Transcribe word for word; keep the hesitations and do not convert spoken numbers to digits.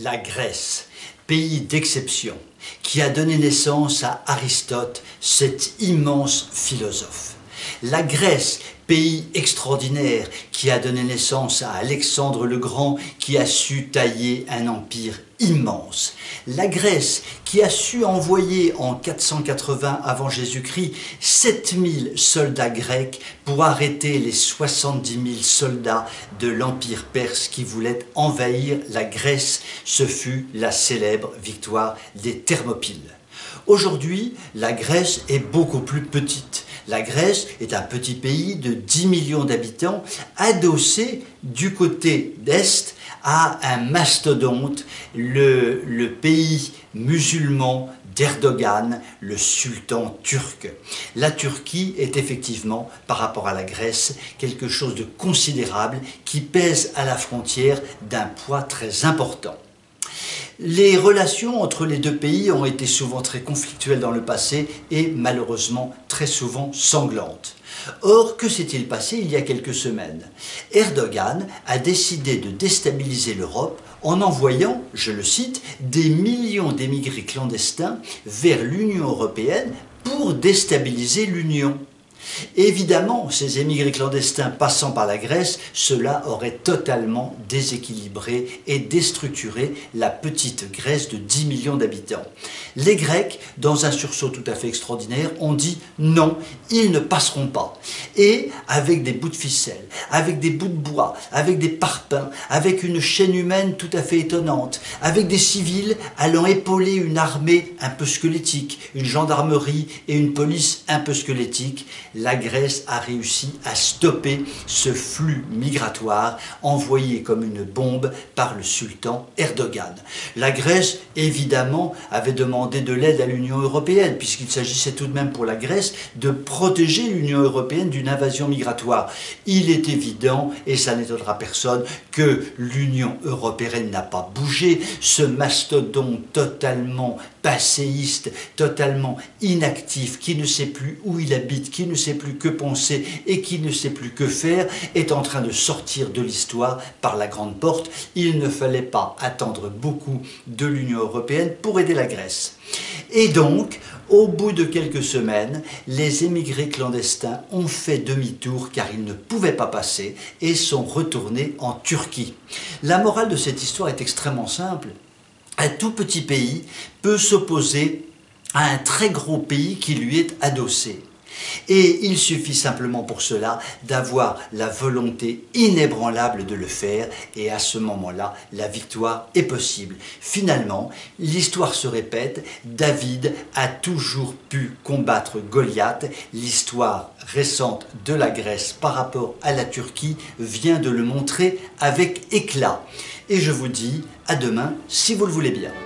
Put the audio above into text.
La Grèce, pays d'exception, qui a donné naissance à Aristote, cet immense philosophe. La Grèce, pays extraordinaire, qui a donné naissance à Alexandre le Grand, qui a su tailler un empire immense. La Grèce, qui a su envoyer en quatre cent quatre-vingts avant Jésus-Christ sept mille soldats grecs pour arrêter les soixante-dix mille soldats de l'Empire perse qui voulaient envahir la Grèce. Ce fut la célèbre victoire des Thermopyles. Aujourd'hui, la Grèce est beaucoup plus petite. La Grèce est un petit pays de dix millions d'habitants, adossé du côté d'Est à un mastodonte, le, le pays musulman d'Erdogan, le sultan turc. La Turquie est effectivement, par rapport à la Grèce, quelque chose de considérable qui pèse à la frontière d'un poids très important. Les relations entre les deux pays ont été souvent très conflictuelles dans le passé et malheureusement très souvent sanglantes. Or, que s'est-il passé il y a quelques semaines? Erdogan a décidé de déstabiliser l'Europe en envoyant, je le cite, des millions d'émigrés clandestins vers l'Union européenne pour déstabiliser l'Union. Évidemment, ces émigrés clandestins passant par la Grèce, cela aurait totalement déséquilibré et déstructuré la petite Grèce de dix millions d'habitants. Les Grecs, dans un sursaut tout à fait extraordinaire, ont dit non, ils ne passeront pas. Et avec des bouts de ficelle, avec des bouts de bois, avec des parpaings, avec une chaîne humaine tout à fait étonnante, avec des civils allant épauler une armée un peu squelettique, une gendarmerie et une police un peu squelettique, la Grèce a réussi à stopper ce flux migratoire envoyé comme une bombe par le sultan Erdogan. La Grèce, évidemment, avait demandé de l'aide à l'Union européenne, puisqu'il s'agissait tout de même pour la Grèce de protéger l'Union européenne d'une invasion migratoire. Il est évident, et ça n'étonnera personne, que l'Union européenne n'a pas bougé. Ce mastodonte totalement passéiste, totalement inactif, qui ne sait plus où il habite, qui ne sait plus que penser et qui ne sait plus que faire, est en train de sortir de l'histoire par la grande porte. Il ne fallait pas attendre beaucoup de l'Union européenne pour aider la Grèce. Et donc, au bout de quelques semaines, les émigrés clandestins ont fait demi-tour car ils ne pouvaient pas passer et sont retournés en Turquie. La morale de cette histoire est extrêmement simple. Un tout petit pays peut s'opposer à un très gros pays qui lui est adossé. Et il suffit simplement pour cela d'avoir la volonté inébranlable de le faire, et à ce moment-là, la victoire est possible. Finalement, l'histoire se répète, David a toujours pu combattre Goliath. L'histoire récente de la Grèce par rapport à la Turquie vient de le montrer avec éclat. Et je vous dis à demain si vous le voulez bien.